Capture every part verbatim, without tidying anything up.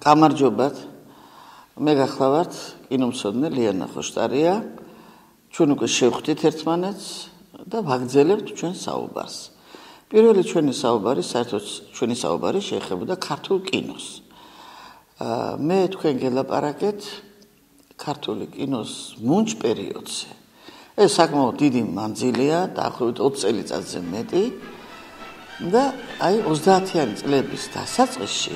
გამარჯობათ. მე გახლავართ კინომცოდნე ლიანა ხოშტარია. ჩვენ უკვე შევხვდით ერთმანეთს და ვაგრძელებთ ჩვენ საუბარს. პირველი ჩვენი საუბარი, საერთოდ ჩვენი საუბარი შეეხებოდა ქართულ კინოს. მე თქვენ გელაპარაკეთ ქართული კინოს მუნჯ პერიოდზე. ეს საკმაოდ დიდი მანძილია, დაახლოებით ოცი წელიწადზე მეტი და აი ოცდაათიანი წლების დასაწყისში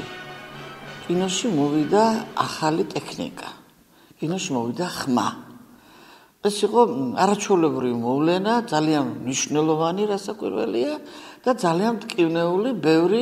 კინოში მოვიდა ახალი ტექნიკა. კინოში მოვიდა ხმა. ეს იყო არაჩვეულებრივი მოვლენა, ძალიან მნიშვნელოვანი რასაკვირველია და ძალიან მტკივნეული ბევრი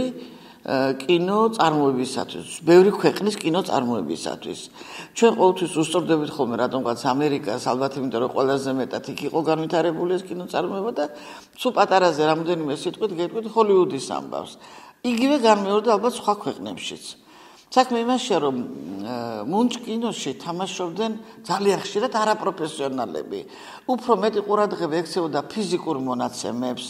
კინო წარმოებისათვის, ბევრი ქვეყნის კინო წარმოებისათვის. ჩვენ ყოველთვის უსწორდებით ხოლმე რატომღაც ამერიკას, ალბათ იმიტომ რომ ყველაზე მეტად იქ იყო განვითარებული ეს კინო წარმოება და სულ პატარაზე რამოდენიმე სიტყვით გეტყვით ჰოლივუდის ამბავს. იგივე განმეორდა ალბათ სხვა ქვეყნებშიც. საქმე იმაშია, რომ მუნჯ კინოში თამაშობდნენ ძალიან ხშირად არაპროფესიონალები. უფრო მეტი ყურადღება ექცეოდა ფიზიკურ მონაცემებს,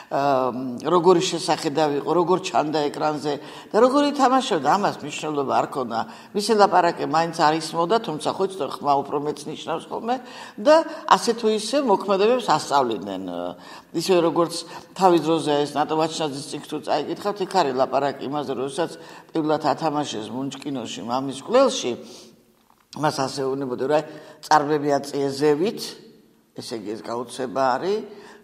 როგორი შესახედავი იყო, როგორ ჩანდა ეკრანზე და როგორი თამაშობდა, ამას მნიშვნელობა არ ქონდა. მისი ლაპარაკი მაინც არ ისმოდა, თუმცა ხო იცით რომ ხმა უფრო მეტს ნიშნავს ხოლმე და ასე თუ ისე მოქმედებებს ასწავლიდნენ. ისე როგორც თავის დროზე ეს ნატო ვაჩნაძის წიგნს თუ წაიკითხავთ, იქ არის ლაპარაკი იმაზე, როდესაც პირველად ათამაშეს მუნჯ კინოში მამის კვლელში, მას ასე უნებოდა, რომ წარბები აწიეზევით, ესე იგი ეს გაუცება არის,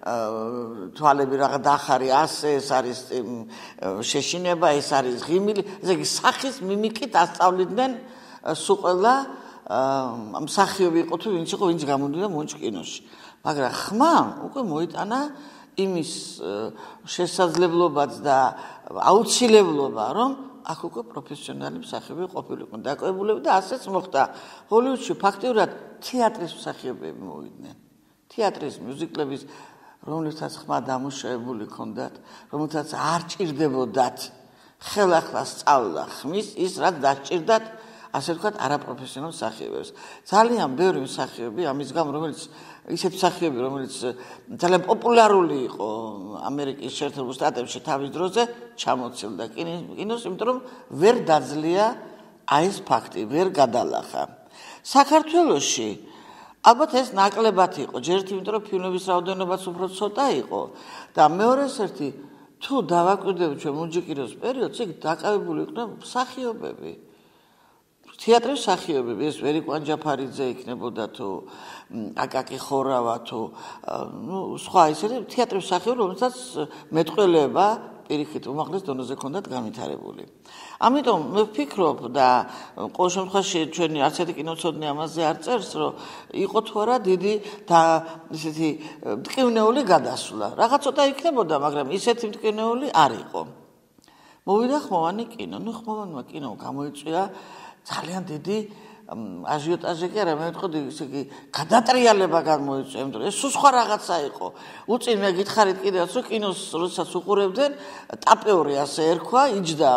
თვალები რაღაც დახარი ასე, ეს არის შეშინება, ეს არის ღიმილი, ესე იგი სახის მიმიკით ასწავლიდნენ სულ ყველა მსახიობი იყო თუ ვინც იყო, ვინც გამოდიოდა მუნჯ კინოში. მაგრამ ხმამ უკვე მოიტანა იმის შესაძლებლობაც და აუცილებლობა, რომ აქ უკვე პროფესიონალი მსახიობი ყოფილიყვნენ დაკავებულები და ასეც მოხდა. ჰოლივუდში ფაქტიურად თეატრის მსახიობები მოვიდნენ. თეატრის მიუზიკლების რომელთაც ხმა დამუშავებული ჰქონდათ, რომელთაც არ ჭირდებოდათ ხელახლა სწავლა ხმის ის რაც დასჭირდათ, ასე ვთქვათ, არაპროფესიონალ მსახიობებს. ძალიან ბევრი მსახიობი ამის გამო, რომელიც ისეთ მსახიობი, რომელიც ძალიან პოპულარული იყო ამერიკის შეერთებულ შტატებში თავის დროზე, ჩამოცილდა კინოს, იმიტომ რომ ვერ დაძლია აი ეს ფაქტი, ვერ გადალახა. საქართველოში ალბათ ეს ნაკლებად იყო, ჯერ ერთი, იმიტომ რომ ფილმების რაოდენობაც უფრო ცოტა იყო და მეორეს ერთი, თუ დავაკვირდებით ჩვენ მუნჯ კინოს პერიოდს, იქ დაკავებული იყვნენ მსახიობები. თეატრის მსახიობები, ეს ვერი კვანჯაფარიძე იქნებოდა თუ აკაკი ხორავა თუ ნუ სხვა ისეთი თეატრის მსახიობები, რომელსაც მეტყველება პირიქით უმაღლეს დონეზე ჰქონდათ განვითარებული. ამიტომ მე ვფიქრობ და ყოველ შემთხვევაში ჩვენი არც ერთი კინოცოდნე ამაზე არ წერს, რომ იყო თუ არა დიდი და ისეთი მტკივნეული გადასვლა. რაღაც ცოტა იქნებოდა, მაგრამ ისეთი მტკივნეული არ იყო. მოვიდა ხმოვანი კინო. ნუ ხმოვანმა კინომ გამოიწვია ძალიან დიდი აჟიოტაჟი კი არა, მე ვიტყოდი, ისე იგი გადატრიალება გამოიწვია, იმიტომ რომ ეს სულ სხვა რაღაცა იყო. უწინ მე გითხარით კიდევაც, რომ კინოს როდესაც უყურებდნენ, ტაპეური ასე ერქვა, იჯდა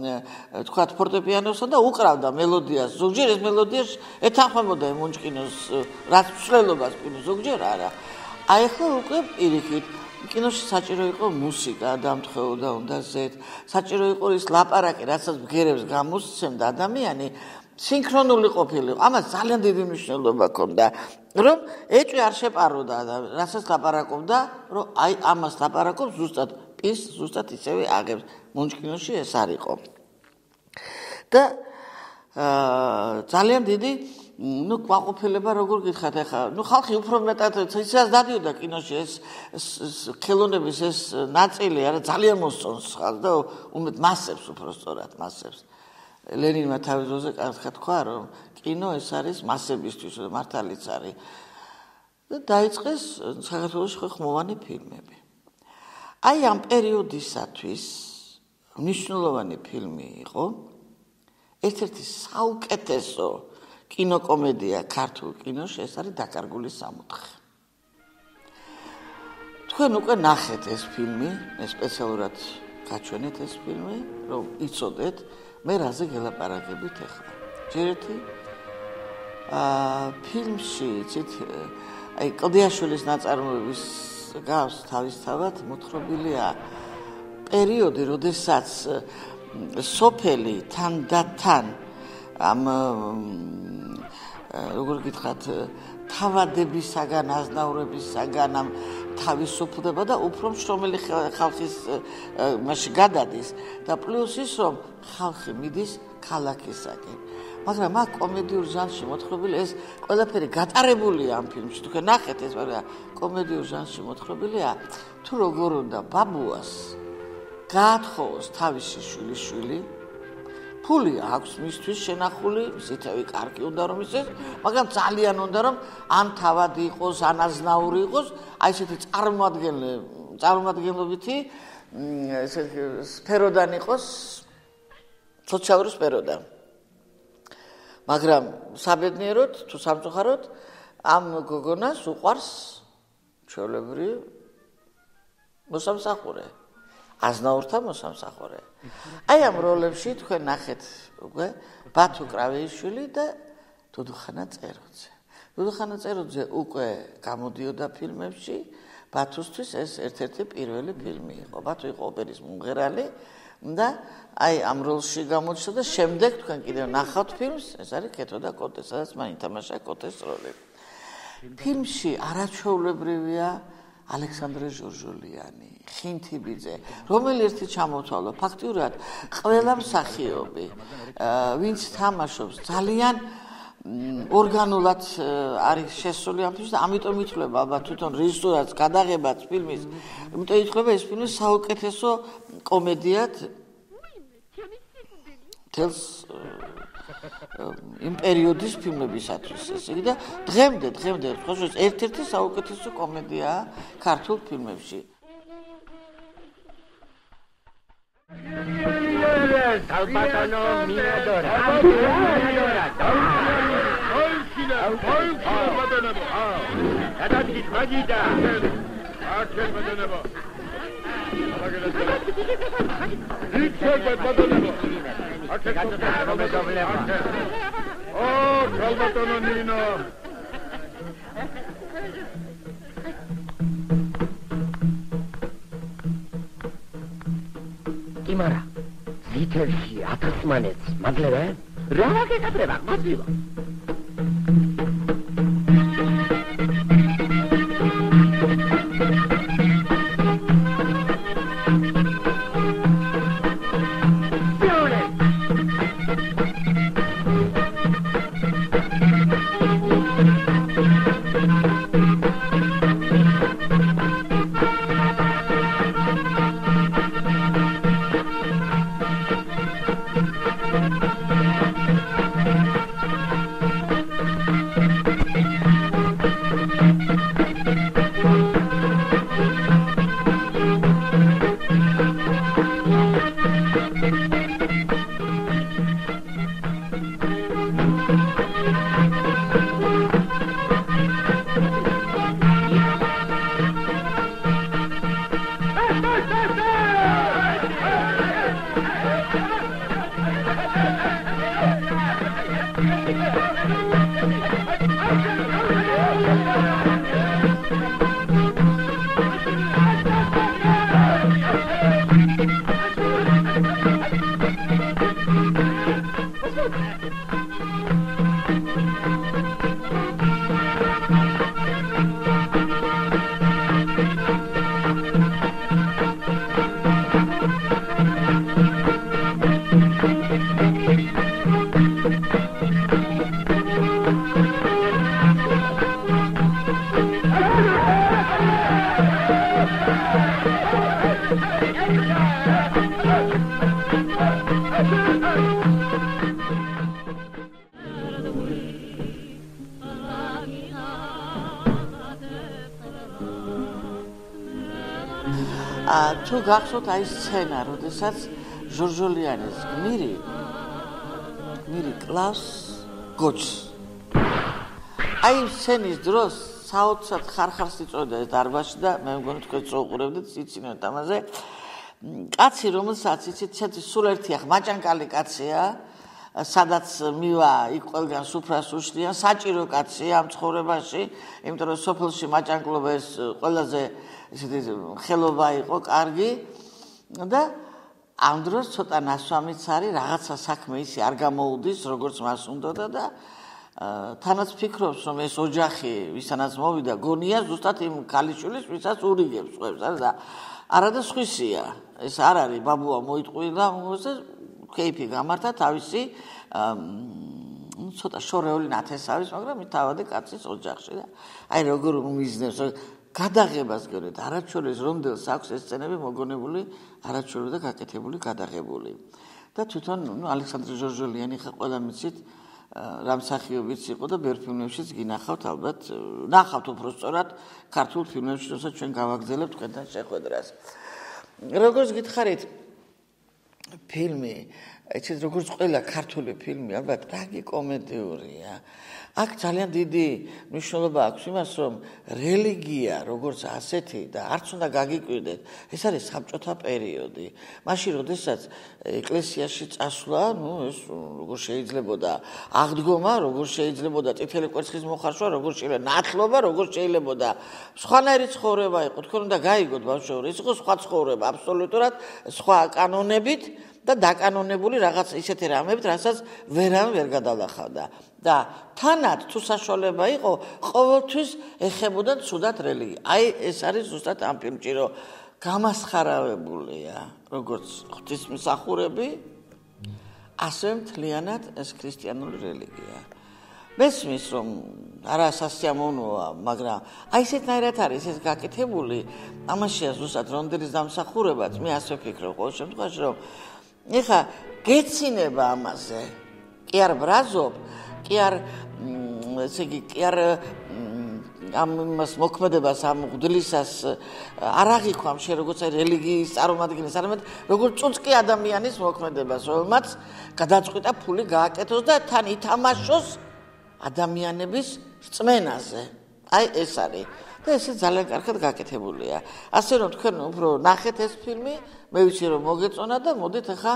თქვათ ფორტეპიანოსთან და უკრავდა მელოდიას. ზოგჯერ ეს მელოდია ეთანხმებოდა მუნჯ კინოს რაც მსვლელობას კინოს, ზოგჯერ არა. აი ახლა უკვე პირიქით კინოში საჭირო იყო მუსიკა, დამთხეოდა უნდა ზეთ, საჭირო იყო ის ლაპარაკი, რასაც ბგერებს გამოსცემდა ადამიანი, სინქრონული ყოფილიყო. ამას ძალიან დიდი მნიშვნელობა ჰქონდა, რომ ეჭვი არ შეპაროდა და რასაც ლაპარაკობდა, რომ აი ამას ლაპარაკობს ზუსტად ის ზუსტად ისევე აღებს. მუნჯ კინოში ეს არ იყო. და ძალიან დიდი ნუ ყვაყოფილება როგორ გითხათ ახლა, ნუ ხალხი უფრო მეტად ისეაც დადიოდა კინოში ეს ხელოვნების ეს ნაწილი არა ძალიან მოსწონს ხალხს და უმეტ მასებს უფრო სწორად მასებს. ლენინმა თავის დროზე კითხა თქვა, რომ კინო ეს არის მასებისთვის, მართალიც არის. და დაიწყეს საქართველოში ხმოვანი ფილმები. აი ამ პერიოდისათვის მნიშვნელოვანი ფილმი იყო ერთ-ერთი საუკეთესო კინოკომედია ქართულ კინოში, ეს არის დაკარგული სამოთხე. თქვენ უკვე ნახეთ ეს ფილმი, მე სპეციალურად გაჩვენეთ ეს ფილმი, რომ იცოდეთ მე რაზე გელაპარაკებით ახლა. ჯერ ერთი ფილმში, იცით, აი კლდიაშვილის ნაწარმოების გავს თავისთავად მოთხრობილია პერიოდი, როდესაც სოფელი თან და თან ამ როგორ გითხრათ თავადებისაგან, აზნაურებისაგან ამ თავისუფლდება და უფრო მშრომელი ხალხის მასში გადადის და პლუს ის რომ ხალხი მიდის ქალაქისაკენ. მაგრამ აქ კომედიურ ჟანრში მოთხრობილი ეს ყველაფერი გატარებულია ამ ფილმში. თქვენ ნახეთ ეს, მაგრამ კომედიურ ჟანრში მოთხრობილია თუ როგორ უნდა ბაბუას გაათხოვოს თავისი შვილიშვილი, ფული აქვს მისთვის შენახული, ისეთივე კარგი უნდა რომ ისეს, მაგრამ ძალიან უნდა რომ ან თავადი იყოს, ან აზნაური იყოს, აი ესეთი წარმოადგენლე, წარმოადგენლობითი ესეთი სფეროდან იყოს, სოციალური სფეროდან. მაგრამ საბედნიეროდ თუ სამწუხაროდ ამ გოგონას უყვარს ჩვეულებრივ მოსამსახურე, აზნაურთა მოსამსახურე. აი ამ როლებში თქვენ ნახეთ უკვე ბათუ კრავეიშვილი და დუდუხანა წეროძე. დუდუხანა წეროძე უკვე გამოდიოდა ფილმებში, ბათუსთვის ეს ერთ-ერთი პირველი ფილმი იყო. ბათუ იყო ოპერის მომღერალი და აი ამ როლში გამოჩნდა და შემდეგ თქვენ კიდევ ნახავთ ფილმს, ეს არის კეთო და კოტე, სადაც მან ითამაშა კოტეს როლი. ფილმში არაჩვეულებრივია ალექსანდრე ჟორჟოლიანი, ხინთიბიძე, რომელი ერთი ჩამოთვალო, ფაქტიურად ყველა მსახიობი, ვინც თამაშობს, ძალიან ორგანულად არის შესული ამ ფილმში და ამიტომ ითვლება ალბათ თვითონ რეჟისორაც გადაღებაც ფილმის, იმიტომ ითვლება ეს ფილმი საუკეთესო კომედიად თელს იმ პერიოდის ფილმებისათვის. ესე იგი და დღემდე, დღემდე ხოშოს ერთ-ერთი საუკეთესო კომედიაა ქართულ ფილმებში. Salvatano mi adora. Adati magida. Akel badanebo. Akel badanebo. Akel badanebo. Oh, Salvatano Nino. Kimara. Zitelshi atasmanets magleva. Rage katreba, maziva. თუ გახსოვთ აი სცენა, როდესაც ჟორჟოლიანის გმირი გმირი კლავს გოჩს. აი სცენის დროს საოცრად ხარხარს იწოდა ეს დარბაზში და მე მგონი თქვენ წოუყურებდით იცინოთ ამაზე. კაცი, რომელსაც იცით, ცეთი სულ ერთია, მაჭანკალი კაცია, სადაც მივა იქ ყველგან სუფრას უშლიან, საჭირო კაცია ამ ცხოვრებაში, იმიტომ რომ სოფელში მაჭანკლობა ეს ყველაზე ესეთი ხელობა იყო კარგი და ამ დროს ცოტა ნასვამიც არის, რაღაცა საქმე ისე არ გამოუდის, როგორც მას უნდოდა და თანაც ფიქრობს, რომ ეს ოჯახი, ვისანაც მოვიდა, გონია ზუსტად იმ ქალიშვილის, ვისაც ურიგებს ყვებს, არა და არა და სხვისია. ეს არ არის ბაბუა მოიტყუილა, კეიფი გამართა თავისი ცოტა შორეული ნათესავის, მაგრამ თავადი კაცის ოჯახში და აი როგორ მიზნებს გადაღებას გერეთ, არაჩვეულის რომდელს აქვს ეს სცენები მოგონებული, არაჩვეული და გაკეთებული, გადაღებული. და თვითონ ალექსანდრე ჟორჟოლიანი ხა ყველა მიცით რამ მსახიობიც იყო და ბევრ ფილმებშიც გინახავთ ალბათ, ნახავთ უფრო სწორად ქართულ ფილმებში, როცა ჩვენ გავაგზავნებთ თქვენთან შეხვედრას. როგორც გითხარით, ფილმი, ეცეთ როგორც ყველა ქართული ფილმი, ალბათ ტრაგიკომედიურია. აქ ძალიან დიდი მნიშვნელობა აქვს იმას, რომ რელიგია, როგორც ასეთი და არც უნდა გაგიკვირდეთ, ეს არის საბჭოთა პერიოდი. მაშინ, როდესაც ეკლესიაში წასვლა, ნუ ეს როგორ შეიძლებოდა აღდგომა, როგორ შეიძლებოდა წითელი კვერცხის მოხარშვა, როგორ შეიძლება ნათლობა, როგორ შეიძლებოდა სხვანაირი ცხოვრება იყო, თქვენ უნდა გაიგოთ ბავშვებო, ეს იყო სხვა ცხოვრება, აბსოლუტურად სხვა კანონებით და დაკანონებული რაღაც ისეთი რამებით, რასაც ვერან ვერ გადალახავდა. და თანაც თუ საშუალება იყო, ყოველთვის ეხებოდა ცუდად რელიგია. აი ეს არის ზუსტად ამ ფილმში, რომ გამასხარავებულია, როგორც ღვთისმსახურები, ასევე მთლიანად ეს ქრისტიანული რელიგია. მესმის, რომ არა სასიამოვნოა, მაგრამ აი ესეთნაირად არის ეს გაკეთებული, ამაშია ზუსტად რომდელის დამსახურებაც, მე ასე ვფიქრობ ყოველ შემთხვევაში, რომ ეხა გეცინება ამაზე, კი არ ბრაზობ, კი არ ესე იგი, კი არ ამ იმას მოქმედებას ამ ღვთლისას არ აღიქვამ შე როგორც აი რელიგიის წარმომადგენლის, არამედ როგორც წუწკი ადამიანის მოქმედებას, რომელმაც გადაწყვიტა ფული გააკეთოს და თან ითამაშოს ადამიანების რწმენაზე. აი ეს არის. და ესე ძალიან კარგად გაკეთებულია. ასე რომ თქვენ უფრო ნახეთ ეს ფილმი, მე ვიცი რომ მოგეწონა და მოდით ახლა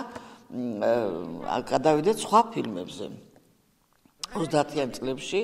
გადავიდეთ სხვა ფილმებზე. ოცდაათიან წლებში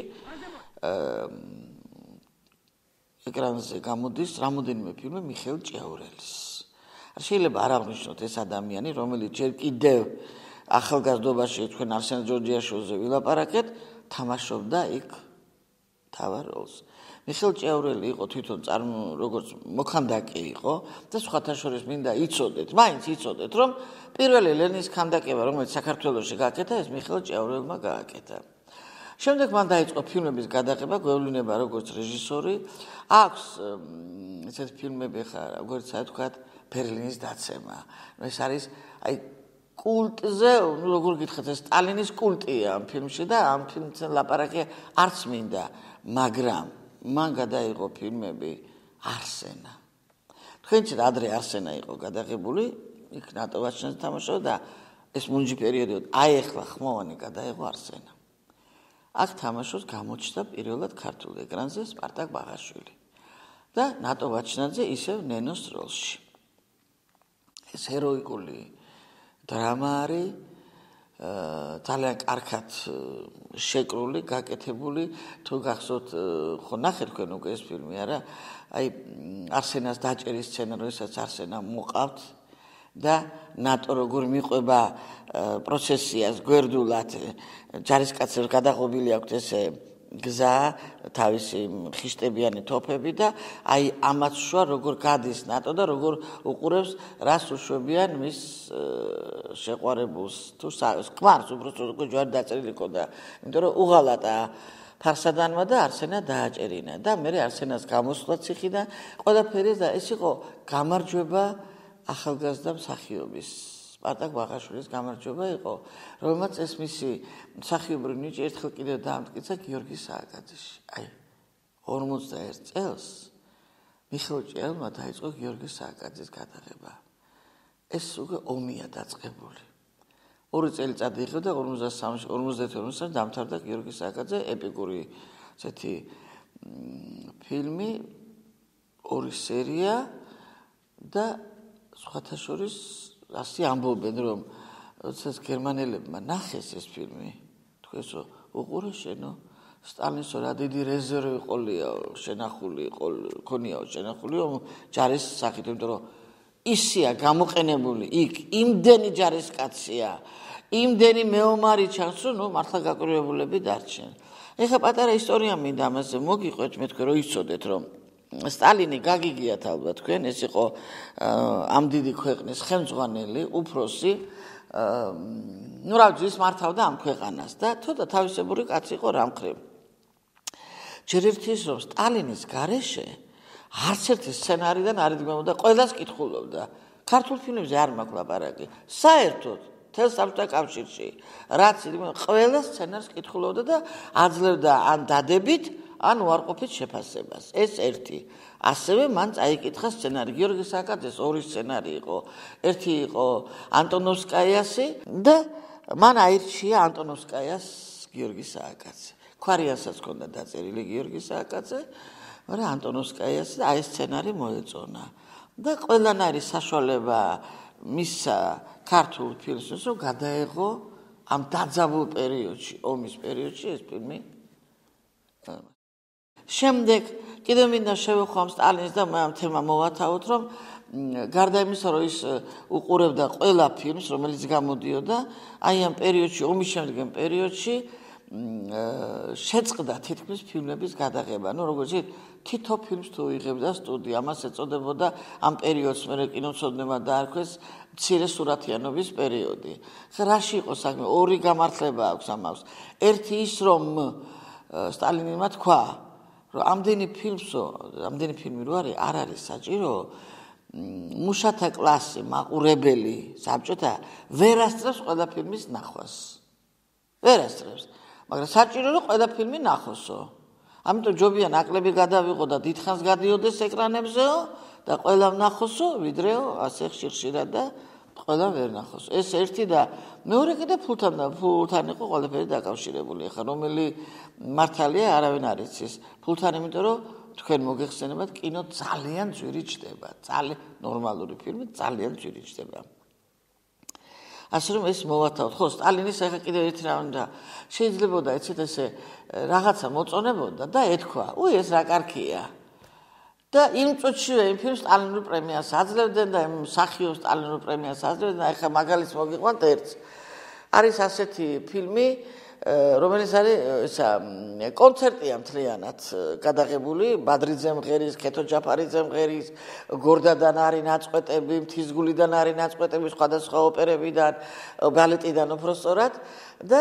ეკრანზე გამოდის რამოდენიმე ფილმი მიხეილ ჭიაურელის. შეიძლება არ აღნიშნოთ ეს ადამიანი, რომელიც ჯერ კიდევ ახალგაზრდობაში თქვენ არსენ ჯორჯიაშვილზე ვილაპარაკეთ, თამაშობდა იქ თავარ როლს. მიხეილ ჭიაურელი იყო თვითონ წარმო როგორც მოქანდაკე იყო და სხვათა შორის მინდა იცოდეთ, მაინც იცოდეთ, რომ პირველი ლენის ქანდაკება, რომელიც საქართველოში გააკეთა, ეს მიხეილ ჭიაურელმა გააკეთა. შემდეგ მან დაიწყო ფილმების გადაღება, გვევლინება როგორც რეჟისორი. აქვს ესეთ ფილმები ხა, როგორც თქვათ, ბერლინის დაცემა. ეს არის აი კულტზე, ну როგორ გითხეთ, ეს სტალინის კულტია ამ ფილმში და ამ ფილმზე ლაპარაკი არც მინდა, მაგრამ მან გადაიღო ფილმები არსენა. თქვენც ადრე არსენა იყო გადაღებული, იქ ნატო ვაჩნაძე თამაშობდა და ეს მუნჯი პერიოდით აი ახლა ხმოვანი გადაიღო არსენა. აქ თამაშობს გამოჩნდა პირველად ქართულ ეკრანზე სპარტაკ ბაღაშვილი და ნატო ვაჩნაძე ისევ ნენოს როლში. ეს ჰეროიკული დრამა არის ძალიან კარგად შეკრული, გაკეთებული, თუ გახსოვთ, ხო ნახეთ თქვენ უკვე ეს ფილმი, არა? აი არსენას დაჭერის სცენა, როდესაც არსენა მოყავთ და ნატო როგორ მიყვება პროცესიას გვერდულად, ჯარისკაცებს გადაღობილი აქვს ესე გზა, თავისი ხიშტებიანი თოფები და აი ამაც შუა როგორ გადის ნატო და როგორ უყურებს რას უშვებიან მის შეყვარებულს თუ ქმარს, უბრალოდ ჯვარი დაწერილი ქონდა, იმიტომ რომ უღალატა ფარსადანმა და არსენა დააჭერინა და მე არსენას გამოსვლა ციხიდან ყველაფერი და ეს იყო გამარჯვება ახალგაზრდა მსახიობის სპარტაკ ბაღაშვილის გამარჯვება იყო, რომელმაც ეს მისი მსახიობრივი ნიჭი ერთხელ კიდევ დაამტკიცა გიორგი სააკაძეში. აი, ორმოცდაერთ წელს მიხეილ ჭიაურელმა დაიწყო გიორგი სააკაძის გადაღება. ეს უკვე ომია დაწყებული. ორი წელიწადი იყო და ორმოცდასამში, ორმოცდაერთი ორმოცდასამში დამთავრდა გიორგი სააკაძე ეპიკური ესეთი ფილმი, ორი სერია და სხვათა შორის ასე ამბობენ, რომ როდესაც გერმანელებმა ნახეს ეს ფილმი, თქვენსო უყურე შენო, სტალინსო რა დიდი რეზერვი ყოლიაო, შენახული, ქონიაო, შენახულიო ჯარის სახით, იმიტომ რომ ისია გამოყენებული იქ იმდენი ჯარისკაცია, იმდენი მეომარი ჩანს, რომ ნუ მართლა გაკვირვებულები დარჩენ. ეხლა პატარა ისტორია მინდა ამაზე მოგიყვეთ, მე თქვენ რომ იცოდეთ, რომ სტალინი გაგიგიათ ალბათ თქვენ, ეს იყო ამ დიდი ქვეყნის ხელმძღვანელი, უფროსი, ნუ რა ვიცი, ის მართავდა ამ ქვეყანას და თუთა თავისებური კაცი იყო რა მხრივ. ჯერ ერთი ის რომ სტალინის გარეშე არც ერთი სცენარიდან არ იდგმებოდა, ყველას კითხულობდა. ქართულ ფილმებზე არ მაქვს ლაპარაკი. საერთოდ თელ საბჭოთა კავშირში რაც იდგმება, ყველა სცენარს კითხულობდა და აძლევდა ან დადებით, ან უარყოფით შეფასებას. ეს ერთი. ასევე მან წაიკითხა სცენარი. გიორგი სააკაძეს ორი სცენარი იყო. ერთი იყო ანტონოვსკაიასი და მან აირჩია ანტონოვსკაიას გიორგი სააკაძე. ქვარიანსაც ჰქონდა დაწერილი გიორგი სააკაძე, მაგრამ ანტონოვსკაიას და აი სცენარი მოეწონა. და ყველანაირი საშუალება მისცა ქართულ ფილმს, რომ გადაეღო ამ დაძაბულ პერიოდში, ომის პერიოდში ეს ფილმი. შემდეგ კიდევ მინდა შევეხო ამ სტალინის და ამ თემა მოვათავოთ, რომ გარდა იმისა, რომ ის უყურებდა ყველა ფილმს, რომელიც გამოდიოდა, აი ამ პერიოდში, ომის შემდგომ პერიოდში შეწყდა თითქმის ფილმების გადაღება. ნუ როგორც იცით, თითო ფილმს თუ იღებდა სტუდია, ამას ეწოდებოდა ამ პერიოდს მე კინომცოდნებმა დაარქვეს მცირე სურათიანობის პერიოდი. ხა რაში იყო საქმე? ორი გამართლება აქვს ამას. ერთი ის, რომ სტალინმა თქვა, რომ ამდენი ფილმსო, ამდენი ფილმი რო არის, არ არის საჭირო მუშათა კლასი, მაყურებელი, საბჭოთა ვერ ასწრებს ყველა ფილმის ნახვას. ვერ ასწრებს. მაგრამ საჭირო რომ ყველა ფილმი ნახოსო. ამიტომ ჯობია ნაკლები გადავიღო და დიდხანს გადიოდეს ეკრანებზეო და ყველა ნახოსო, ვიდრეო ასე ხშირ-ხშირად და ყველა ვერ ნახოსო. ეს ერთი და მეორე კიდე ფულთან და ფულთან იყო ყველაფერი დაკავშირებული. ახლა რომელი მართალია არავინ არ იცის. ფულთან, იმიტომ რომ თქვენ მოგეხსენებათ, კინო ძალიან ძვირი ჩდება. ძალიან ნორმალური ფილმი ძალიან ძვირი ჩდება. ასე რომ ეს მოვათავთ. ხო, სტალინის ახლა კიდევ ერთი რა უნდა შეიძლებოდა იცით ესე რაღაცა მოწონებოდა და ეთქვა, უი ეს რა კარგია. და იმ წუთშივე იმ ფილმს სტალინურ პრემიას აძლევდნენ და იმ მსახიობს სტალინურ პრემიას აძლევდნენ. ახლა მაგალითს მოგიყვანთ ერთს. არის ასეთი ფილმი, რომელიც არის ისა კონცერტია მთლიანად გადაღებული, ბადრიძე მღერის, ქეთო ჯაფარიძე მღერის, გორდადან არის ნაწყვეტები, მთისგულიდან არის ნაწყვეტები, სხვადასხვა ოპერებიდან, ბალეტიდან უბრალოდ და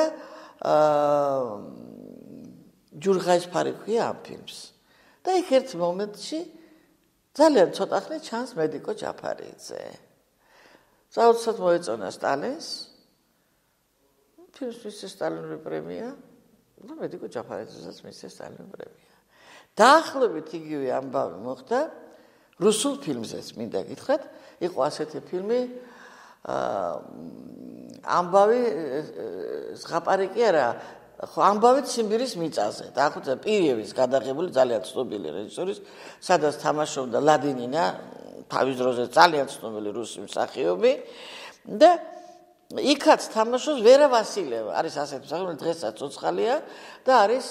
ჯურღაის ფარი ქვია ამ ფილმს. და იქ ერთ მომენტში ძალიან ცოტა ხნით ჩანს მედიკო ჯაფარიძე. საოცრად მოეწონა სტალინს. ფილმს მისცეს სტალინური პრემია და მედიკო ჯაფარიძესაც მისცეს სტალინური პრემია. დაახლოებით იგივე ამბავი მოხდა რუსულ ფილმზეც, მინდა გითხრათ, იყო ასეთი ფილმი, ამბავი ზღაპარი კი არა, ხო ამბავი ციმბირის მიწაზე. დაახლოებით პირიევის გადაღებული ძალიან ცნობილი რეჟისორის, სადაც თამაშობდა ლადინინა, თავის დროზე ძალიან ცნობილი რუსი მსახიობი და იქაც თამაშობს ვერა ვასილევა. არის ასეთი მსახიობი, დღესაც ცოცხალია და არის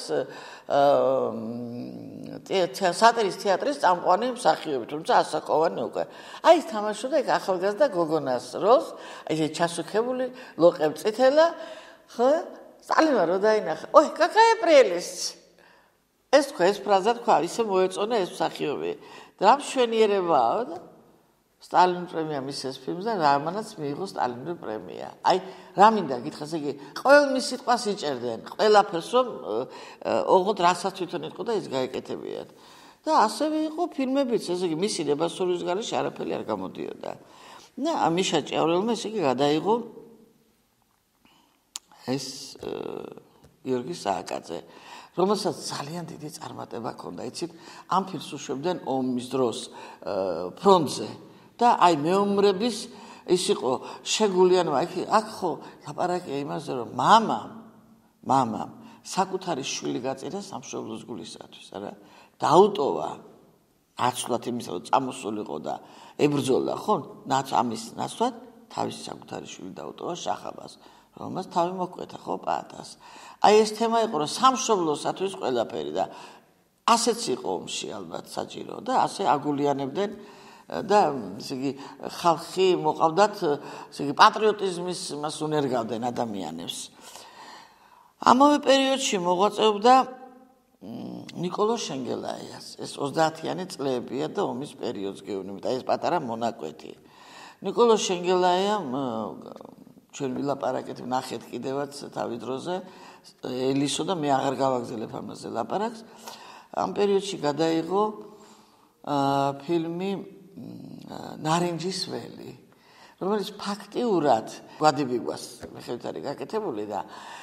სატირის თეატრის წამყვანი მსახიობი, თუმცა ასაკოვანი უკვე. აი ის თამაშობდა იქ ახალგაზრდა გოგონას როლს, აი ჩასუქებული, ლოყებ წითელა, ხო? სტალინმა რო დაინახა, ой, какая прелесть! ეს თქვა, ეს ფრაზა თქვა, ისე მოეწონა ეს მსახიობი. და მშვენიერებაა და სტალინური პრემია მისცეს ფილმს და რამანაც მიიღო სტალინური პრემია. აი, რა მინდა გითხრას, იგი ყოველ მის სიტყვას იჭერდნენ, ყველაფერს რომ ოღონდ რასაც თვითონ იყო და ის გაეკეთებიათ. და ასევე იყო ფილმებიც, ესე იგი მისი დებასურის გარეშე არაფერი არ გამოდიოდა. და მიშა ჭიაურელმა ესე იგი გადაიღო ეს გიორგი სააკაძე, რომელსაც ძალიან დიდი წარმატება ჰქონდა. იცით, ამ ფილმს უშვებდნენ ომის დროს ფრონტზე. და აი მეომრების ის იყო შეგულიანობა. აქ ხო ლაპარაკია იმაზე, რომ მამამ, მამამ საკუთარი შვილი გაწირა სამშობლოს გულისათვის, არა? დაუტოვა აცვლად იმისა, რომ წამოსულიყო და ებრძოლა, ხო? ნაც ამის ნაცვლად თავისი საკუთარი შვილი დაუტოვა შახაბას, რომელმაც თავი მოკვეთა, ხო, პაატას. აი ეს თემა იყო, რომ სამშობლოსათვის ყველაფერი და ასეც იყო ომში ალბათ საჭირო და ასე აგულიანებდნენ და ესე იგი ხალხი მოყავდათ, ესე იგი პატრიოტიზმის მას უნერგავდნენ ადამიანებს. ამავე პერიოდში მოღვაწეობდა ნიკოლოზ შენგელაიას. ეს ოცდაათიანი წლებია და ომის პერიოდს გეუბნებით, ეს პატარა მონაკვეთი. ნიკოლოზ შენგელაიამ ჩვენ ვილაპარაკეთ, ნახეთ კიდევაც თავის დროზე ელისო და მე აღარ გავაგზელებ ამაზე ლაპარაკს. ამ პერიოდში გადაიღო ფილმი ნარინჯის ველი, რომელიც ფაქტიურად გვადიბიგვას მიხედვით არის გაკეთებული და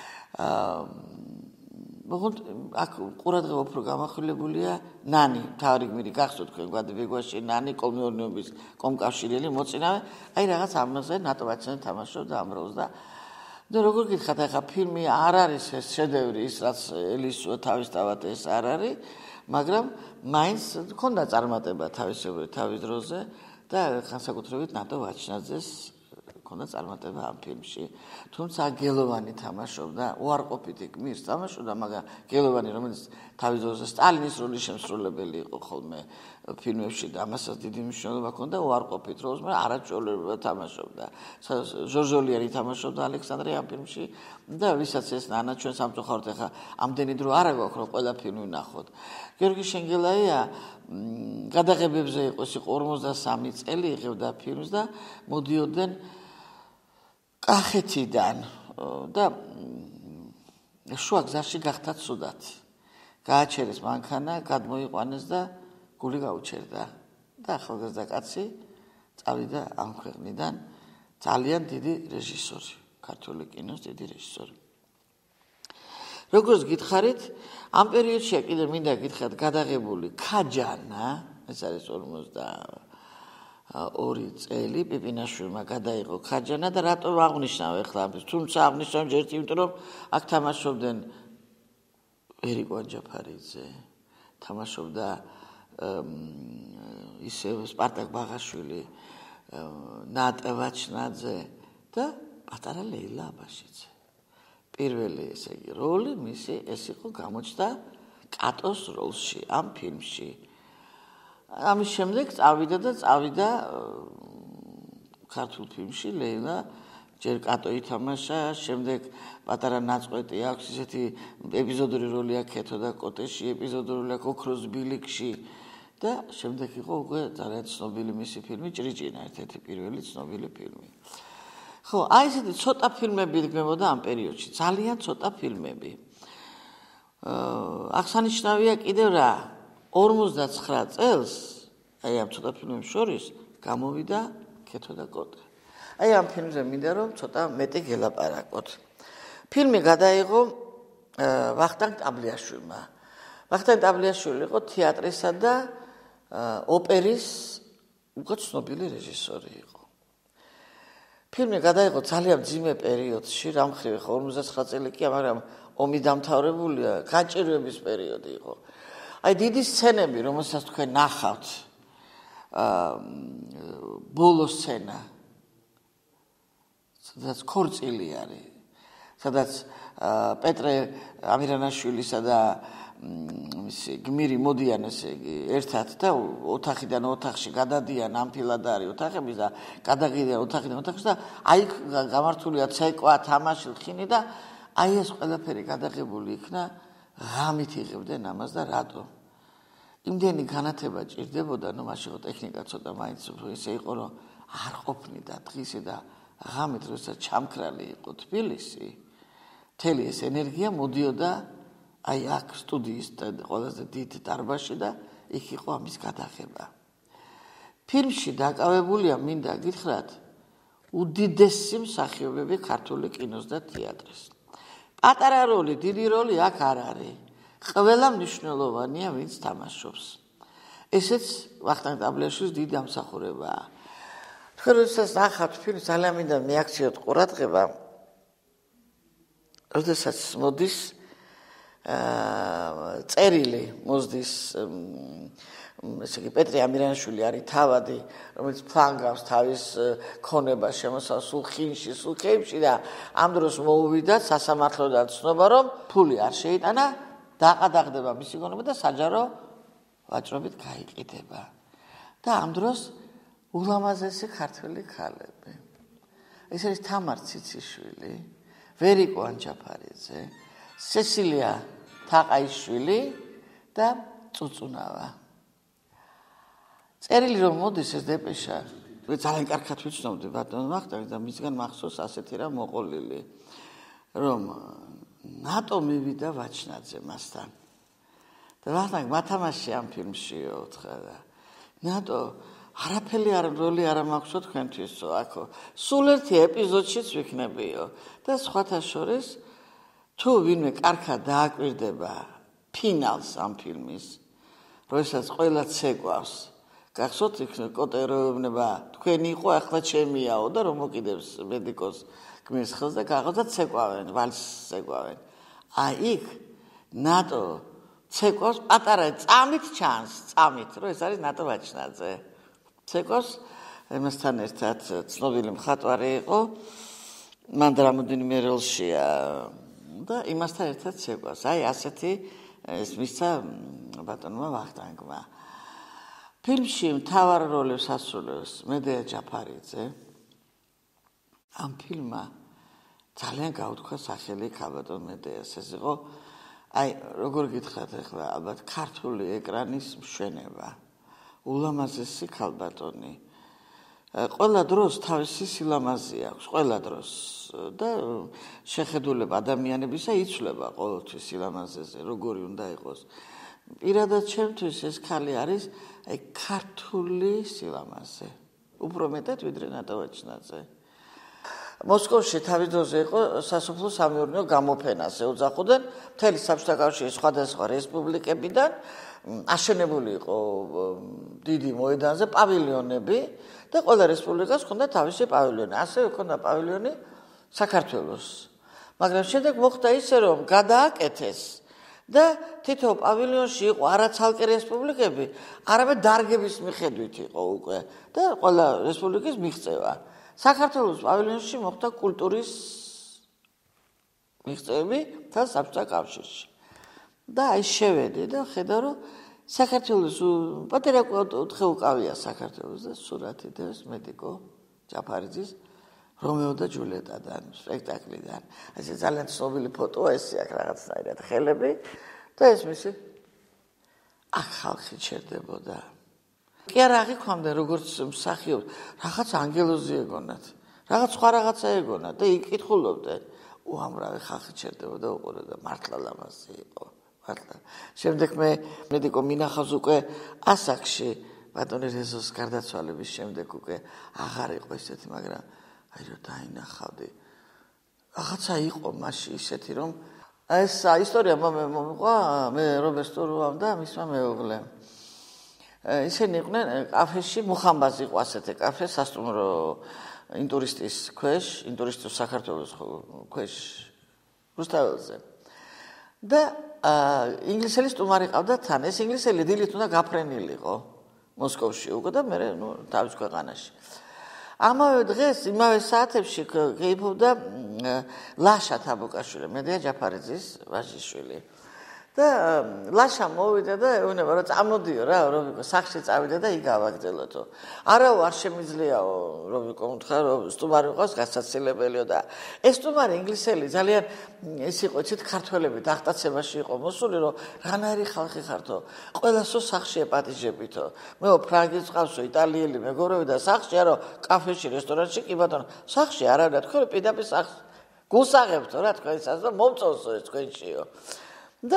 მოხოთ აქ ყურადღება უფრო გამახვილებულია ნანი, თავი გმირი გახსოვთ თქვენ გვადიბიგვაში ნანი კოლმეურნეობის კომკავშირელი მოწინავე, აი რაღაც ამაზე ნატო ვაჩნე თამაშობდა ამ როლს და და როგორ გითხათ ახლა ფილმი არ არის ეს შედევრი ის რაც ელისო თავისთავად ეს არ არის, მაგრამ მაინც ქონდა წარმატება თავისებური თავის დროზე და განსაკუთრებით ნატო ვაჩნაძეს ქონდა წარმატება ამ ფილმში. თუმცა გელოვანი თამაშობდა, უარყოფითი გმირს თამაშობდა, მაგრამ გელოვანი რომელიც თავის დროზე სტალინის როლის შემსრულებელი იყო ხოლმე ფილმებში და ამასაც დიდი მნიშვნელობა ჰქონდა უარყოფით როლს, მაგრამ არაჩვეულებრივად თამაშობდა. ჟორჟოლიანი თამაშობდა ალექსანდრე ამ ფილმში და ვისაც ეს ნანა ჩვენ სამწუხაროდ ახლა ამდენი დრო არ აქვს რომ ყველა ფილმი ვნახოთ. გიორგი შენგელაია გადაღებებზე იყო, ის იყო ორმოცდასამი წელი იღებდა ფილმს და მოდიოდნენ კახეთიდან და შუა გზაში გახდა ცუდად. გააჩერეს მანქანა, გადმოიყვანეს და გული გაუჩერდა და ახალგაზრდა კაცი წავიდა ამ ქვეყნიდან ძალიან დიდი რეჟისორი, ქართული კინოს დიდი რეჟისორი. როგორც გითხარით, ამ პერიოდში კიდევ მინდა გითხრათ გადაღებული ქაჯანა, ეს არის ორმოცდაორი წელი, პიპინაშვილმა გადაიღო ქაჯანა და რატო აღნიშნავ ახლა ამის, თუმცა აღნიშნავ ჯერტი, იმიტომ რომ აქ თამაშობდნენ ერიკო ანჯაფარიძე, თამაშობდა ისევ სპარტაკ ბაღაშვილი, ნატა ვაჩნაძე და პატარა ლეილა აბაშიძე. პირველი ესე იგი როლი მისი ეს იყო გამოჩნდა კატოს როლში ამ ფილმში. ამის შემდეგ წავიდა და წავიდა ქართულ ფილმში ლეილა ჯერ კატო ითამაშა, შემდეგ პატარა ნაწყვეტი აქვს, ისეთი ეპიზოდური როლი აქვს ქეთო და კოტეში, ეპიზოდური როლი აქვს ოქროს ბილიკში და შემდეგ იყო უკვე ძალიან ცნობილი მისი ფილმი ჭრიჭინა, ერთ-ერთი პირველი ცნობილი ფილმი. ხო, აი ესეთი ცოტა ფილმები იდგმებოდა ამ პერიოდში, ძალიან ცოტა ფილმები. აღსანიშნავია კიდევ რა, ორმოცდაცხრა წელს, აი ამ ცოტა ფილმებს შორის გამოვიდა ქეთო და კოტე. აი ამ ფილმზე მინდა რომ ცოტა მეტი გელაპარაკოთ. ფილმი გადაიღო ვახტანგ ტაბლიაშვილმა. ვახტანგ ტაბლიაშვილი იყო თეატრისა და ოპერის უკვე ცნობილი რეჟისორი იყო. ფილმი გადაიღო ძალიან მძიმე პერიოდში, რა მხრივ ხო ორმოცდაცხრა წელი კი, მაგრამ ომი დამთავრებულია, გაჭირვების პერიოდი იყო. აი დიდი სცენები, რომელსაც თქვენ ნახავთ, ბოლო სცენა, სადაც ქორწილი არის, სადაც პეტრე ამირანაშვილისა და მისი გმირი მოდიან ესე იგი ერთად და ოთახიდან ოთახში გადადიან ამფილადარი ოთახების და გადაგიდიან ოთახიდან ოთახში და აი გამართულია ცეკვა, თამაში, ხინი და აი ეს ყველაფერი გადაღებული იქნა, ღამით იღებდნენ ამას და რატო? იმდენი განათება ჭირდებოდა, ნუ მაშინ ხო ტექნიკა ცოტა მაინც ისე იყო, რომ არ ყოფნიდა დღისი და ღამით როცა ჩამქრალი იყო თბილისი, მთელი ეს ენერგია მოდიოდა აი აქ სტუდიის ყველაზე დიდ დარბაზში და იქ იყო ამის გადაღება. ფილმში დაკავებულია, მინდა გითხრათ, უდიდესი მსახიობები ქართული კინოს და თეატრის. პატარა როლი, დიდი როლი აქ არ არის. ყველა მნიშვნელოვანია, ვინც თამაშობს. ესეც ვახტანგ ტაბლიაშვილის დიდი ამსახურებაა. თქვენ როდესაც ნახავთ ფილმს, ძალიან მინდა მიაქციოთ ყურადღება, როდესაც მოდის წერილი მოსდის ესე იგი პეტრე ამირანაშვილი არის თავადი, რომელიც ფლანგავს თავის ქონებას შემოსავს სულ ხინში, სულ ქეებში და ამ დროს მოუვიდა სასამართლოდან ცნობა, რომ ფული არ შეიტანა, დაყადაღდება მისი ქონება და საჯარო ვაჭრობით გაიყიდება. და ამ დროს ულამაზესი ქართველი ქალები. ეს არის თამარ ციციშვილი, ვერიკო ანჯაფარიძე, სესილია თაყაიშვილი და წუწუნავა. წერილი რომ მოდის ეს დეპეშა, ძალიან კარგად ვიცნობდი ბატონ ვახტანგს და მისგან მახსოვს ასეთი რამ მოყოლილი, რომ ნატო მივიდა ვაჩნაძე მასთან. და ვახტანგ მათამაში ამ ფილმშიო უთხრა და ნატო არაფერი არ როლი არ მაქვსო თქვენთვისო აქო. სულ ერთი ეპიზოდშიც ვიქნებიო და სხვათა შორის თუ ვინმე კარგად დააკვირდება ფინალს ამ ფილმის, როდესაც ყველა ცეკვავს. გახსოვთ იქ კოტეროებნება თქვენი იყო ახლა ჩემიაო და რომ მოკიდებს მედიკოს გმირს ხელს და გაღავს და ცეკვავენ, ვალსს ცეკვავენ. აი იქ ნატო ცეკვავს პატარა წამით ჩანს, წამით, რომ ეს არის ნატო ვაჩნაძე. ცეკვავს იმასთან ერთად ცნობილი მხატვარი იყო, მან რამდენიმე როლშია და იმასთან ერთად ცეკვავს. აი ასეთი ეს მისცა ბატონმა ვახტანგმა. ფილმში მთავარ როლებს ასრულებს მედეა ჯაფარიძე. ამ ფილმმა ძალიან გაუთქვა სახელი ქალბატონ მედეას. ეს იყო აი როგორ გითხრათ ახლა ალბათ ქართული ეკრანის მშვენება. ულამაზესი ქალბატონი. ყველა დროს თავისი სილამაზე აქვს, ყველა დროს და შეხედულება ადამიანებისა იცვლება ყოველთვის სილამაზეზე, როგორი უნდა იყოს. პირადად ჩემთვის ეს ქალი არის აი ქართული სილამაზე. უფრო მეტად ვიდრე ნატო ვაჩნაძე. მოსკოვში თავის დროზე იყო სასოფლო სამეურნეო გამოფენას ეოძახოდნენ მთელი საბჭოთა კავშირის სხვადასხვა რესპუბლიკებიდან აშენებული იყო დიდი მოედანზე პავილიონები და ყველა რესპუბლიკას ჰქონდა თავისი პავილიონი. ასევე ჰქონდა პავილიონი საქართველოს. მაგრამ შემდეგ მოხდა ისე რომ გადააკეთეს და თითო პავილიონში იყო არა ცალკე რესპუბლიკები, არამედ დარგების მიხედვით იყო უკვე და ყველა რესპუბლიკის მიღწევა. საქართველოს პავილიონში მოხდა კულტურის მიღწევები და საბჭოთა კავშირში. და აი შევედი და ხედავ რომ საქართველოს პატარა ოთხე უკავია საქართველოს და სურათი დევს მედიკო ჯაფარიძის რომეო და ჯულიეტადან სპექტაკლიდან. ესე ძალიან ცნობილი ფოტოა ესე აქ რაღაცნაირად ხელები და ეს მისი აქ ხალხი ჩერდებოდა. კი არა აღიქვამდა როგორც მსახიობ, რაღაც ანგელოზი ეგონათ, რაღაც სხვა რაღაცა ეგონათ და იკითხულობდნენ. უამრავი ხალხი ჩერდებოდა უყურებდა და მართლა ლამაზი იყო. მართლა. შემდეგ მე მედიკო მინახავს უკვე ასაკში, ბატონი რეზოს გარდაცვალების შემდეგ უკვე აღარ იყო ესეთი, მაგრამ აი რომ დაინახავდი. რაღაცა იყო მასში ისეთი რომ ეს ისტორია მომიყვა მე რობესტუროვამ და მისმა მეუღლემ. ისინი იყვნენ კაფეში, მუხამბაზი იყო ასეთი კაფე სასტუმრო ინტურისტის ქვეშ, ინტურისტის საქართველოს ქვეშ რუსთაველზე. და ინგლისელი სტუმარი ყავდა თან. ეს ინგლისელი დილით უნდა გაფრენილიყო მოსკოვში უკვე და მე ნუ თავის ქვეყანაში. ამავე დღეს, იმავე საათებში გეიფობდა ლაშა თაბუკაშვილი, მედეა ჯაფარიძის ვაჟიშვილი. და ლაშა მოვიდა და ეუბნება რომ წამოდიო რა, რომ სახში წავიდა და იქ გავაგრძელოთო. არაო არ შემიძლიაო, რომ უთხრა რომ სტუმარი ყავს გასაცილებელიო და ეს სტუმარი ინგლისელი ძალიან ეს იყო, იცით, ქართველები დახტაცებაში იყო მოსული, რომ რანაირი ხალხი ხართო, ყველასო სახში ეპატიჟებითო. მეო ფრანგიც ყავსო, იტალიელი მეგობრები და სახში არო, კაფეში, რესტორანში, კი ბატონო, სახში არ არის, თქვენ პირდაპირ სახში გულსაღებთო რა თქვენსაც და მომწონსო ეს თქვენშიო. და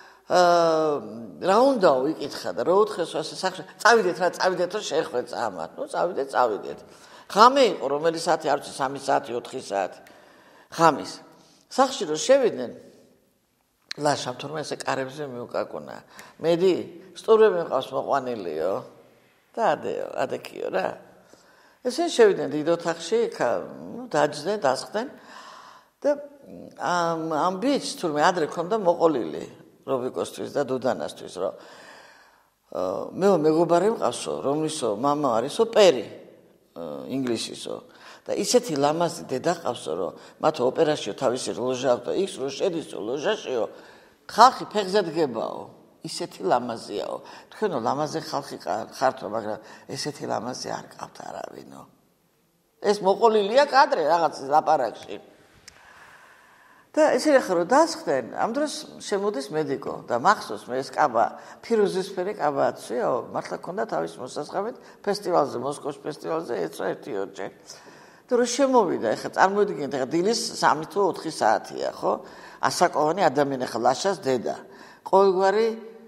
რა უნდაო იკითხა და რა უთხრეს ასე სახში წავიდეთ რა წავიდეთ რომ შეხვდეთ ამათ ნუ წავიდეთ წავიდეთ ღამე იყო რომელი საათი არ ვიცი სამი საათი ოთხი საათი ღამის სახში რომ შევიდნენ ლაშამ თურმე ესე კარებზე მიუკაკუნა მედი სტუმრები მყავს მოყვანილიო და ადეო ადეკიო რა ესე შევიდნენ დიდ ოთახში ნუ დაჯდნენ დასხდნენ და ამ ამ ბიჭს თურმე ადრე ქონდა მოყოლილი რობიკოსთვის და დუდანასთვის რომ მე მეგობარი მყავსო რომლისო მამა არისო პერი ინგლისისო და ისეთი ლამაზი დედა ყავსო რომ მათ ოპერაშიო თავისი ლოჟა აქვს და იქ რო შედის ლოჟაშიო ხალხი ფეხზე დგებაო ისეთი ლამაზიაო. თქვენო ლამაზე ხალხი ხართო, მაგრამ ესეთი ლამაზი არ ყავთ არავინო. ეს მოყოლილია კადრე რაღაც ლაპარაკში. და ისე ახლა რომ დასხდნენ, ამ დროს შემოდის მედიკო და მახსოვს მე ეს კაბა, ფირუზისფერი კაბა აცვიაო, მართლა ქონდა თავის მოსასხამით ფესტივალზე, მოსკოვის ფესტივალზე ეცვა ერთი ორჯერ. და რომ შემოვიდა, ეხლა წარმოიდგინეთ, ეხლა დილის სამი თუ ოთხი საათია, ხო? ასაკოვანი ადამიანი ხა ლაშას დედა. ყოველგვარი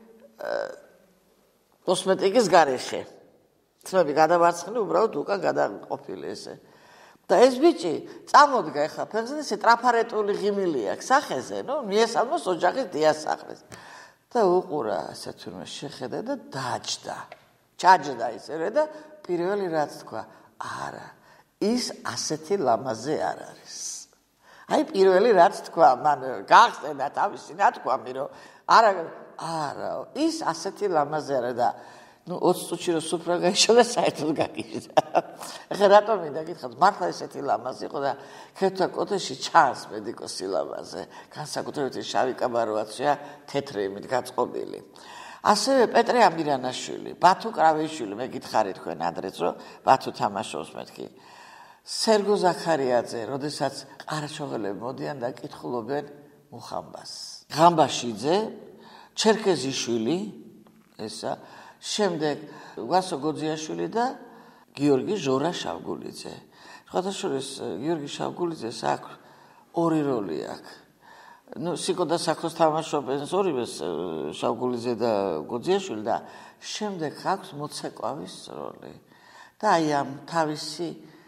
კოსმეტიკის გარეშე. თმები გადავარცხნი უბრალოდ უკან გადაყოფილი ესე. და ეს ბიჭი წამოდგა ეხლა ფეხზე ესე ტრაფარეტული ღიმილი აქვს სახეზე, ნუ მიესალმოს ოჯახის დიასახლეს. და უყურა ასე თურმე შეხედა და დაჯდა. ჩაჯდა ისე და პირველი რაც თქვა, არა, ის ასეთი ლამაზე არ არის. აი პირველი რაც თქვა, მან გახსენა თავისი ნათქვამი, რომ არა, არა, ის ასეთი ლამაზე არა და ნუ ოცი წუთში რო სუფრა გაიშალა საერთოდ გაგიჟდა. ეხლა რატომ მინდა გითხრათ, მართლა ესეთი ლამაზი იყო და ქეთვა კოთეში ჩანს მედიკოსი ლამაზე, განსაკუთრებით შავი კაბა რო აცვია, თეთრი იმით გაწყობილი. ასევე პეტრე ამირანაშვილი, ბათუ კრავეიშვილი, მე გითხარით თქვენ ადრეც, რომ ბათუ თამაშობს მეთქი. სერგო ზაქარიაძე, როდესაც ყარაჩოღელები მოდიან და კითხულობენ მუხამბას. ღამბაშიძე, ჩერქეზიშვილი, ესა, შემდეგ ვასო გოძიაშვილი და გიორგი ჟორა შავგულიძე. სხვადასხვა გიორგი შავგულიძეს აქვს ორი როლი აქვს. ნუ სიკო და საქოს თამაშობენ ორივეს შავგულიძე და გოძიაშვილი და შემდეგ აქვს მოცეკვავის როლი. და აი ამ თავისი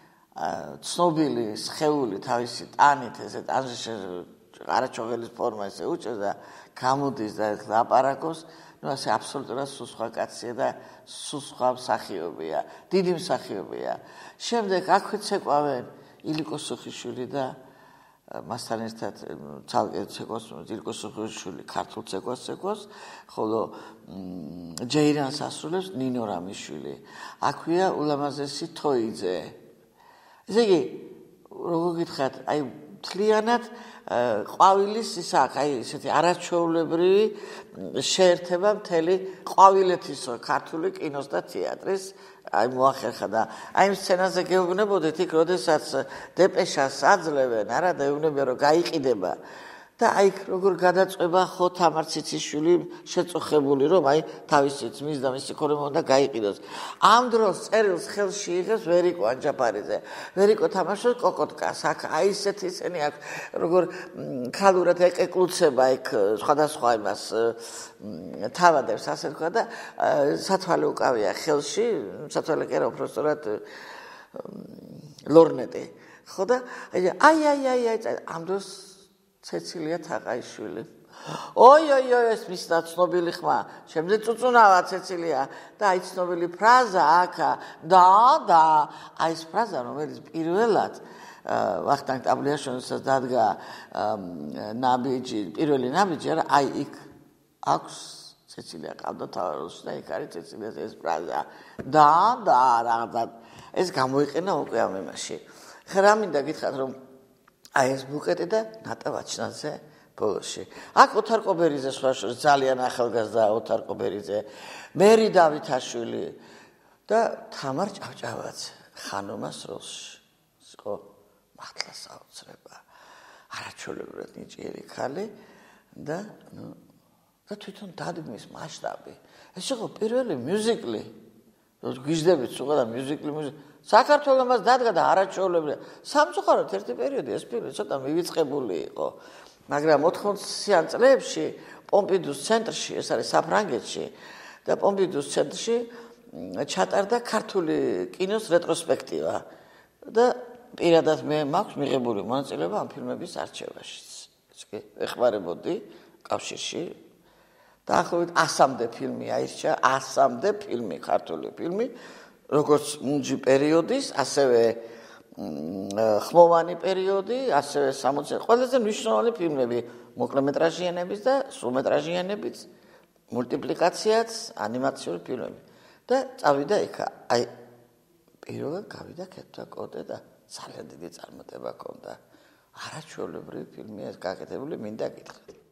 ცნობილი სხეული თავისი ტანით ესე ტანში ყარაჩოღელის ფორმა ესე უჭერს და გამოდის და ლაპარაკობს. ნუ ასე აბსოლუტურად სუსხვა კაცია და სუსხვა მსახიობია, დიდი მსახიობია. შემდეგ აქვე ცეკვავენ ილიკო სუხიშვილი და მასთან ერთად ცალკე ცეკვას, ილიკო სუხიშვილი ქართულ ცეკვას ცეკვას, ხოლო ჯეირანს ასრულებს ნინო რამიშვილი. აქვეა ულამაზესი თოიძე. ესე იგი, როგორ გითხრათ, აი მთლიანად ყვავილის ის აქვს, აი ესეთი არაჩვეულებრივი შეერთება მთელი ყვავილეთის ქართული კინოს და თეატრის აი მოახერხა და აი ამ სცენაზე გეუბნებოდით იქ, როდესაც დეპეშას აძლევენ, არა და ეუბნებიან რომ გაიყიდება და აი როგორ გადაწყვება ხო თამარ ციციშვილი შეწუხებული რომ აი თავისი ძმის და მისი ქორემ უნდა გაიყიდოს. ამ დროს წერილს ხელში იღებს ვერიკო ანჯაფარიძე. ვერიკო თამაშობს კოკოტკას. აქ აი ესეთი სცენი აქვს, როგორ ქალურად ეკეკლუცება იქ სხვადასხვა იმას თავადებს, ასე თქვა და სათვალე უკავია ხელში, სათვალე კი არა, უბრალოდ ლორნეტი. ხო და აი აი აი აი ამ დროს ცეცილია თაყაიშვილი. ой ой ой ეს მის ცნობილი ხმა. შემდეგ წუწუნავა ცეცილია და აი ცნობილი ფრაზა აქა და და აი ეს ფრაზა რომელიც პირველად ვახტანგ ტაბლიაშვილისაც დადგა ნაბიჯი, პირველი ნაბიჯი არა, აი იქ აქვს ცეცილია ყავდა თავაროში და იქ არის ცეცილიას ეს ფრაზა და და რაღაცა ეს გამოიყენა უკვე ამ იმაში. ხა მინდა გითხრათ რომ აი ეს ბუკეტი და ნატა ვაჩნაძე ბოლოში. აქ ოთარ ყობერიძე სხვაშორის ძალიან ახალგაზრდა ოთარ ყობერიძე, მერი დავითაშვილი და თამარ ჭავჭავაძე ხანომას როლში. იყო მართლა საოცრება. არაჩვეულებრივად ნიჭიერი ქალი და ნუ და თვითონ დადგმის მასშტაბი. ეს იყო პირველი მიუზიკლი. გიждებით სულ და მიუზიკლი მუსიკა საქართველოს მას დადგა და არაჩვეულებრივად სამწუხაროდ ერთი პერიოდი ეს ფილმი ცოტა მივიწყებული იყო, მაგრამ ოთხმოციან წლებში პომპიდუს ცენტრში, ეს არის საფრანგეთში და პომპიდუს ცენტრში ჩატარდა ქართული კინოს რეტროსპექტივა და პირადად მე მაქვს მიღებული მონაწილეობა ამ ფილმების არჩევაშიც. ეს კი ეხმარებოდი კავშირში დაახლოებით ასამდე ფილმი აირჩა, ასამდე ფილმი, ქართული ფილმი, როგორც მუნჯი პერიოდის, ასევე ხმოვანი პერიოდი, ასევე სამოცე ყველაზე მნიშვნელოვანი ფილმები, მოკლემეტრაჟიანების და სრულმეტრაჟიანების, მულტიპლიკაციაც, ანიმაციური ფილმები. და წავიდა იქ, აი პირველად გავიდა ქეთვა კოტე და ძალიან დიდი წარმატება ჰქონდა. არაჩვეულებრივი ფილმია ეს გაკეთებული, მინდა გითხრათ.